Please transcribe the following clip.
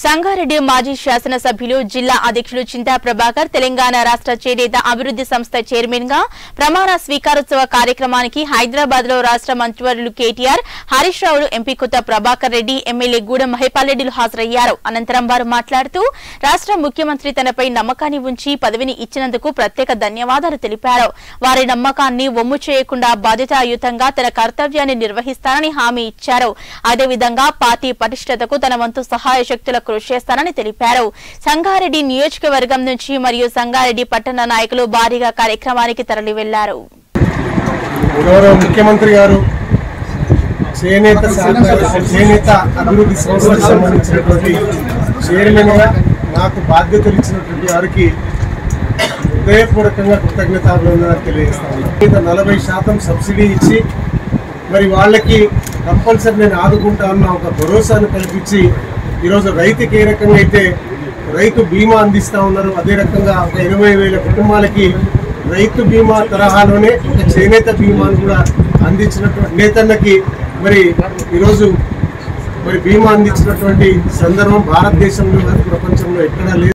సంగారెడ్డి మాజీ శాసనసభ్యులు జిల్లా అధ్యక్షులు చింతా ప్రభాకర్ తెలంగాణ రాష్ట్ర చేనేత అభివృద్ధి సంస్థ చైర్మన్ గా ప్రమాణ స్వీకారోత్సవ కార్యక్రమానికి హైదరాబాద్ లో రాష్ట్ర మంత్రివర్యులు కేటీఆర్, హరీష్ రావులు, ఎంపీ కొత్త ప్రభాకర్ రెడ్డి, ఎమ్మెల్యే గూడెం మహిపాల్ రెడ్డిలు హాజరయ్యారు. అనంతరం వారు మాట్లాడుతూ రాష్ట్ర ముఖ్యమంత్రి తనపై నమ్మకాన్ని ఉంచి పదవిని ఇచ్చినందుకు ప్రత్యేక ధన్యవాదాలు తెలిపారు. వారి నమ్మకాన్ని వమ్ము చేయకుండా బాధ్యతాయుతంగా తన కర్తవ్యాన్ని నిర్వహిస్తానని హామీ ఇచ్చారు. అదేవిధంగా పార్టీ పటిష్టతకు తన వంతు సహాయ శక్తుల కృషి చేస్తానని తెలిపారు. సంగారెడ్డి నియోజకవర్గం నుంచి మరియు సంగారెడ్డి పట్టణ నాయకులు భారీగా కార్యక్రమానికి తరలి వెళ్లారు. గౌరవ ముఖ్యమంత్రి గారు చేనేత అభివృద్ధి సంస్థకు సంబంధించినటువంటి చైర్మన్ గా నాకు బాధ్యతలు ఇచ్చినటువంటి వారికి హృదయపూర్వకంగా కృతజ్ఞతాభివందనాలు తెలియజేస్తాను. 40% సబ్సిడీ ఇచ్చి మరి వాళ్ళకి కంపల్సరీ నేను ఆదుకుంటానన్న ఒక భరోసాను కల్పించి ఈరోజు రైతుకి ఏ రకంగా అయితే రైతు బీమా అందిస్తూ ఉన్నారు, అదే రకంగా ఒక 20,000 కుటుంబాలకి రైతు బీమా తరహాలోనే ఒక చేనేత బీమాను కూడా అందించినటువంటి నేతన్నకి మరి ఈరోజు మరి బీమా అందించినటువంటి సందర్భం భారతదేశంలో ప్రపంచంలో ఎక్కడా లేదు.